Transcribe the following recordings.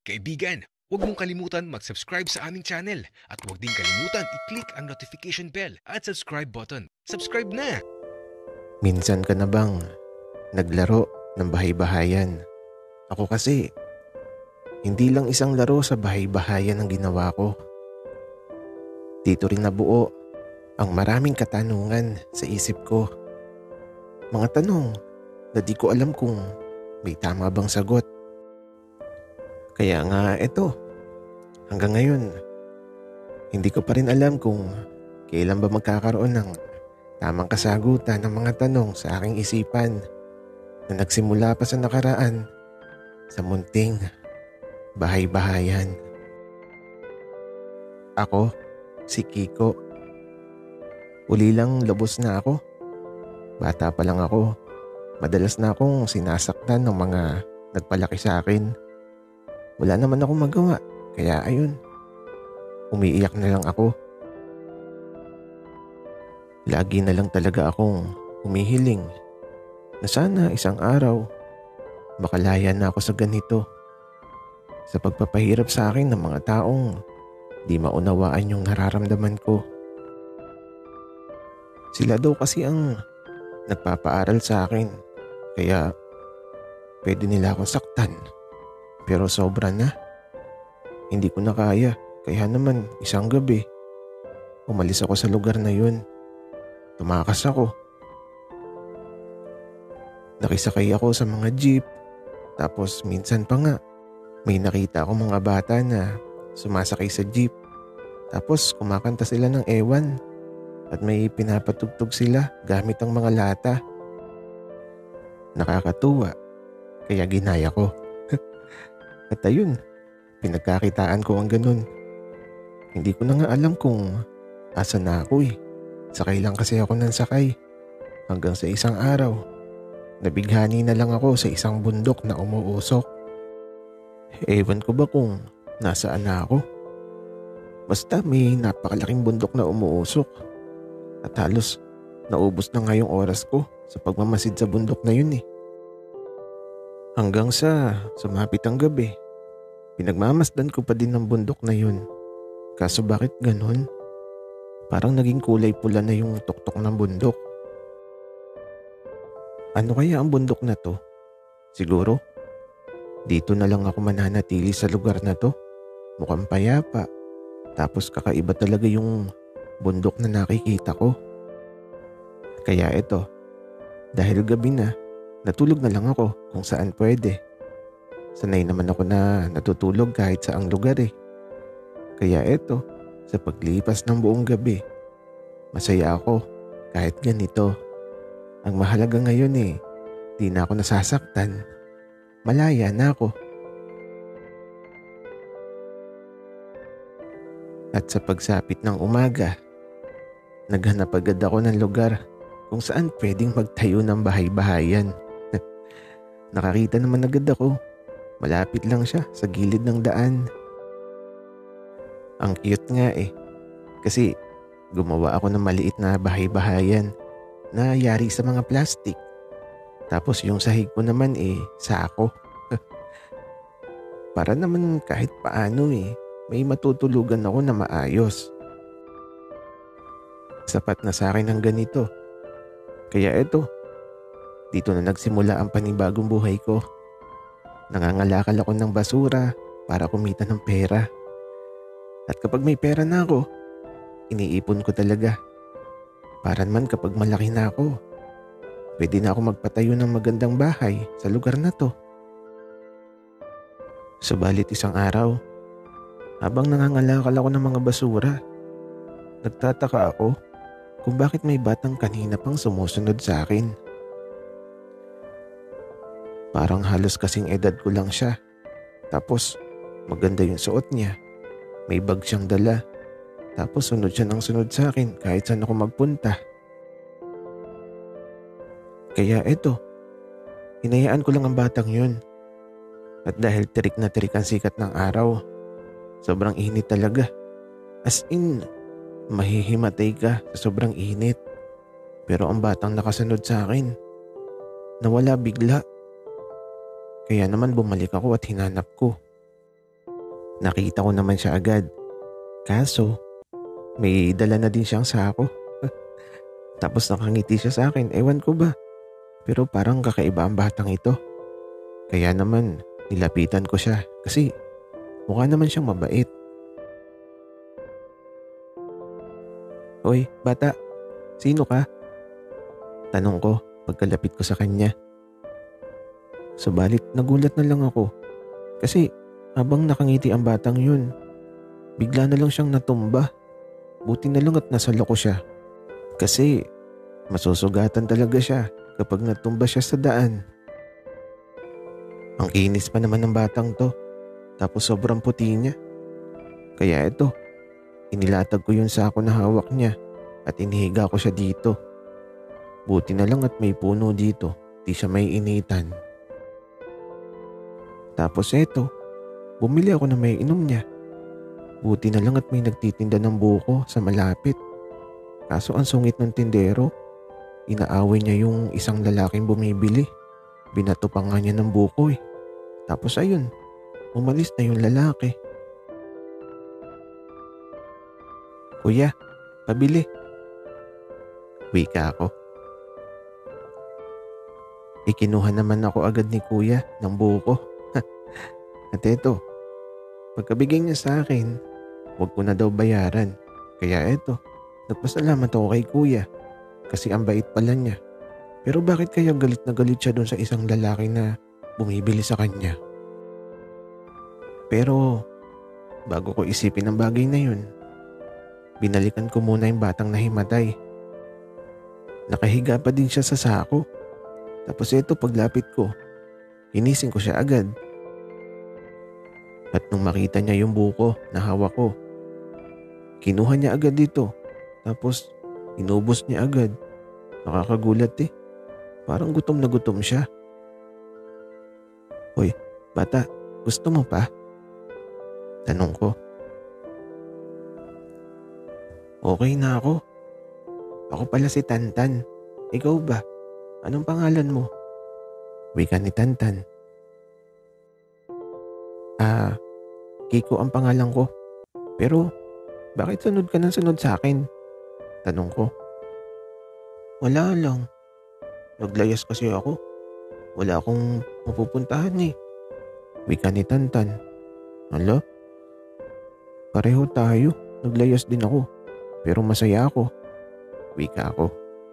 Kaibigan, huwag mong kalimutan mag-subscribe sa aming channel at huwag din kalimutan i-click ang notification bell at subscribe button. Subscribe na! Minsan ka na bang naglaro ng bahay-bahayan? Ako kasi, hindi lang isang laro sa bahay-bahayan ang ginawa ko. Dito rin nabuo ang maraming katanungan sa isip ko. Mga tanong na di ko alam kung may tama bang sagot. Kaya nga eto, hanggang ngayon, hindi ko pa rin alam kung kailan ba magkakaroon ng tamang kasagutan ng mga tanong sa aking isipan na nagsimula pa sa nakaraan sa munting bahay-bahayan. Ako, si Kiko. Uli lang lubos na ako. Bata pa lang ako. Madalas na akong sinasaktan ng mga nagpalaki sa akin. Wala naman akong magawa, kaya ayun, umiiyak na lang ako. Lagi na lang talaga akong humihiling na sana isang araw makalaya na ako sa ganito, sa pagpapahirap sa akin ng mga taong di maunawaan yung nararamdaman ko. Sila daw kasi ang nagpapaaral sa akin, kaya pwede nila akong saktan. Pero sobra na. Hindi ko na kaya. Kaya naman isang gabi, umalis ako sa lugar na yun. Tumakas ako. Nakisakay ako sa mga jeep. Tapos minsan pa nga, may nakita akong mga bata na sumasakay sa jeep. Tapos kumakanta sila ng ewan. At may pinapatugtog sila gamit ang mga lata. Nakakatuwa. Kaya ginaya ko. At ayun, pinagkakitaan ko ang ganun. Hindi ko na nga alam kung asan na ako eh. Sakay lang kasi ako ng sakay. Hanggang sa isang araw, nabighani na lang ako sa isang bundok na umuusok. Ewan ko ba kung nasaan na ako. Basta may napakalaking bundok na umuusok. At halos naubos na nga yung oras ko sa pagmamasid sa bundok na yun eh. Hanggang sa sumapit ang gabi, pinagmamasdan ko pa din ng bundok na yun. Kaso bakit ganun? Parang naging kulay pula na yung tuktok ng bundok. Ano kaya ang bundok na to? Siguro, dito na lang ako mananatili sa lugar na to. Mukhang payapa. Tapos kakaiba talaga yung bundok na nakikita ko. Kaya ito, dahil gabi na, natulog na lang ako kung saan pwede. Sanay naman ako na natutulog kahit saang lugar eh. Kaya eto, sa paglipas ng buong gabi, masaya ako kahit ganito. Ang mahalaga ngayon eh, di na ako nasasaktan. Malaya na ako. At sa pagsapit ng umaga, naghanap agad ako ng lugar kung saan pwedeng magtayo ng bahay-bahayan. Nakakita naman agad ako. Malapit lang siya sa gilid ng daan. Ang cute nga eh. Kasi gumawa ako ng maliit na bahay-bahayan na yari sa mga plastic. Tapos yung sahig ko naman eh, sako. Para naman kahit paano eh, may matutulugan ako na maayos. Sapat na sa akin ang ganito. Kaya eto, dito na nagsimula ang panibagong buhay ko. Nangangalakal ako ng basura para kumita ng pera. At kapag may pera na ako, iniipon ko talaga. Para naman kapag malaki na ako, pwede na ako magpatayo ng magandang bahay sa lugar na to. Subalit isang araw, habang nangangalakal ako ng mga basura, nagtataka ako kung bakit may batang kanina pang sumusunod sa akin. Parang halos kasing edad ko lang siya. Tapos maganda yung suot niya. May bag siyang dala. Tapos sunod siya ng sunod sa akin kahit saan ako magpunta. Kaya eto, hinayaan ko lang ang batang yun. At dahil tirik na tirik ang sikat ng araw, sobrang init talaga. As in, mahihimatay ka sa sobrang init. Pero ang batang nakasunod sa akin, nawala bigla. Kaya naman bumalik ako at hinanap ko. Nakita ko naman siya agad. Kaso, may dala na din siyang sako. Tapos nakangiti siya sa akin, ewan ko ba. Pero parang kakaiba ang batang ito. Kaya naman, nilapitan ko siya kasi mukha naman siyang mabait. Hoy, bata, sino ka? Tanong ko pagkalapit ko sa kanya. Subalit nagulat na lang ako kasi habang nakangiti ang batang yun, bigla na lang siyang natumba. Buti na lang at nasalo ko siya. Kasi masusugatan talaga siya kapag natumba siya sa daan. Ang kinis pa naman ng batang to. Tapos sobrang puti niya. Kaya ito, inilatag ko yun sa ako na hawak niya at inihiga ko siya dito. Buti na lang at may puno dito. Di siya may initan. Tapos eto, bumili ako na may inom niya. Buti na lang at may nagtitinda ng buko sa malapit. Kaso ang sungit ng tindero, inaaway niya yung isang lalaking bumibili. Binato pa nga niya ng buko eh. Tapos ayun, umalis na yung lalaki. Kuya, pabili. Wika ako. Ikinuha naman ako agad ni kuya ng buko. At eto, pagkabigay niya sa akin, huwag ko na daw bayaran. Kaya eto, nagpasalamat ako kay kuya kasi ang bait pala niya. Pero bakit kaya galit na galit siya doon sa isang lalaki na bumibili sa kanya? Pero bago ko isipin ang bagay na yun, binalikan ko muna yung batang nahimatay. Nakahiga pa din siya sa sako. Tapos eto paglapit ko, hinising ko siya agad. At nung makita niya yung buko na hawak ko, kinuha niya agad dito. Tapos inubos niya agad. Nakakagulat eh. Parang gutom na gutom siya. Hoy, bata, gusto mo pa? Tanong ko. Okay na ako. Ako pala si Tantan. Ikaw ba? Anong pangalan mo? Wika ni Tantan. Kiko ang pangalan ko. Pero bakit sunod ka ng sunod sa akin? Tanong ko. Wala lang. Naglayas kasi ako. Wala akong mapupuntahan eh. Wika ni Tantan. Hala? Pareho tayo. Naglayas din ako. Pero masaya ako. Wika ako.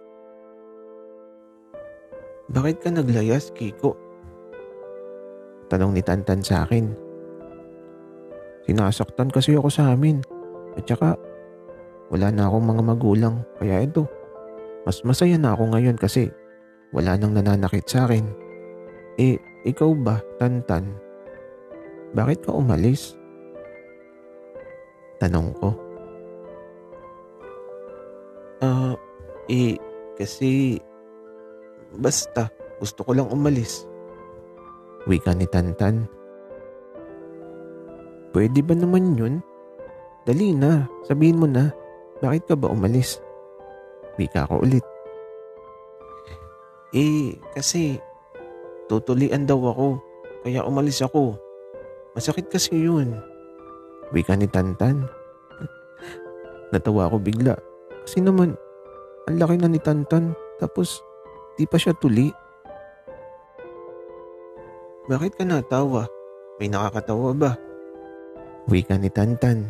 Bakit ka naglayas, Kiko? Tanong ni Tantan sa akin. Sinasaktan kasi ako sa amin. At saka, wala na akong mga magulang. Kaya ito, mas masaya na ako ngayon kasi wala nang nananakit sa akin. Eh, ikaw ba, Tantan? Bakit ka umalis? Tanong ko. Kasi basta gusto ko lang umalis. Wika ni Tantan. Pwede ba naman yun? Dali na, sabihin mo na. Bakit ka ba umalis? Wika ko ulit. Kasi tutulian daw ako. Kaya umalis ako. Masakit kasi yun. Wika ni Tantan. Natawa ako bigla. Kasi naman, ang laki na ni Tantan. Tapos, di pa siya tuli. Bakit ka natawa? May nakakatawa ba? Wika ni Tantan.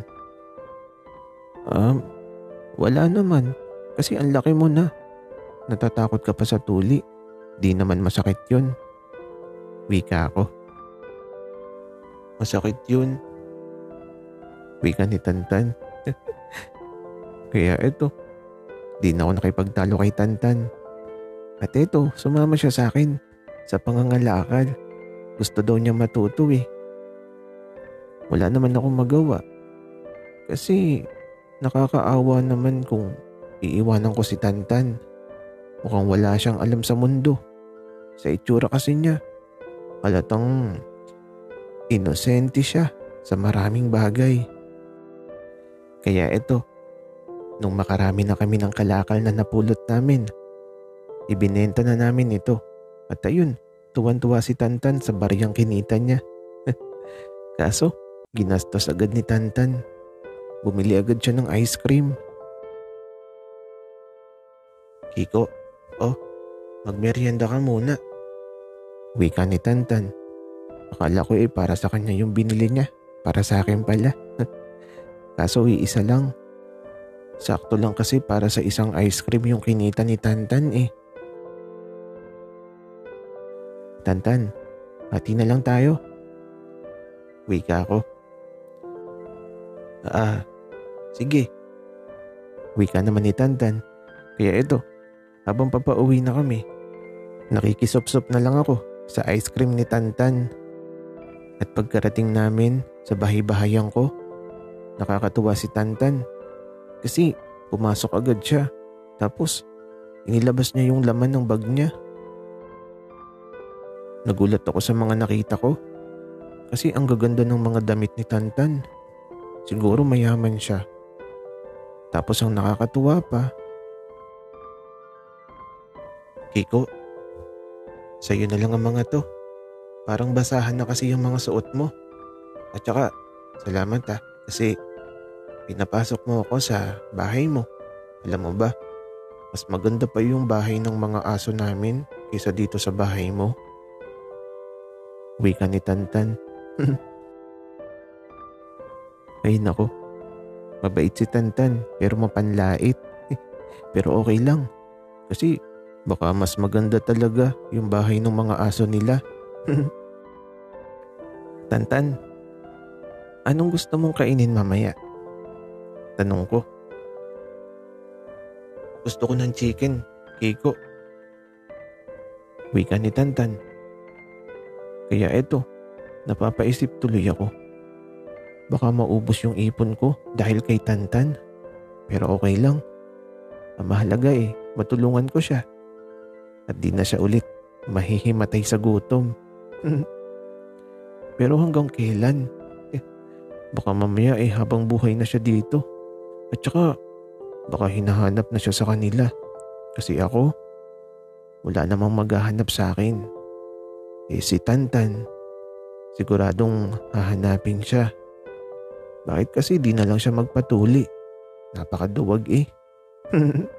Wala naman. Kasi ang laki mo na. Natatakot ka pa sa tuli. Di naman masakit yun. Wika ako. Masakit yun. Wika ni Tantan. Kaya eto, di na ako nakipagtalo kay Tantan. At eto, sumama siya sa akin sa pangangalakal. Gusto daw niya matuto eh. Wala naman akong magawa. Kasi nakakaawa naman kung iiwanan ko si Tantan. Mukhang wala siyang alam sa mundo. Sa itsura kasi niya, halatang inosente siya sa maraming bagay. Kaya eto, nung makarami na kami ng kalakal na napulot namin, ibinenta na namin ito. At ayun, tuwan-tuwa si Tantan sa bariyang kinita niya. Kaso, Ginastos agad ni Tantan. Bumili agad siya ng ice cream. Kiko, oh, magmerienda ka muna. Wika ni Tantan. Akala ko para sa kanya yung binili niya. Para sa akin pala. Kaso iisa lang. Sakto lang kasi para sa isang ice cream yung kinita ni Tantan eh. Tantan, hati na lang tayo. Wika ko. Sige. Wika naman ni Tantan. Kaya ito, habang papauwi na kami, nakikisop-sop na lang ako sa ice cream ni Tantan. At pagkarating namin sa bahay-bahayan ko, nakakatuwa si Tantan. Kasi pumasok agad siya. Tapos inilabas niya yung laman ng bag niya. Nagulat ako sa mga nakita ko. Kasi ang gaganda ng mga damit ni Tantan. Siguro mayaman siya. Tapos ang nakakatuwa pa, Kiko, sa'yo na lang ang mga to. Parang basahan na kasi yung mga suot mo. At saka, salamat kasi pinapasok mo ako sa bahay mo. Alam mo ba, mas maganda pa yung bahay ng mga aso namin kaysa dito sa bahay mo. Wika ni Tantan. Ay nako, mabait si Tantan pero mapanlait. Pero okay lang kasi baka mas maganda talaga yung bahay ng mga aso nila. Tantan, anong gusto mong kainin mamaya? Tanong ko. Gusto ko ng chicken, Kiko. Wika ni Tantan. Kaya eto, napapaisip tuloy ako. Baka maubos yung ipon ko dahil kay Tantan. Pero okay lang. Ang mahalaga matulungan ko siya. At di na siya ulit mahihimatay sa gutom. Pero hanggang kailan? Baka mamaya habang buhay na siya dito. At saka baka hinahanap na siya sa kanila. Kasi ako, wala namang maghahanap sa akin. Si Tantan, siguradong hahanapin siya. Bakit kasi di na lang siya magpatuli? Napakaduwag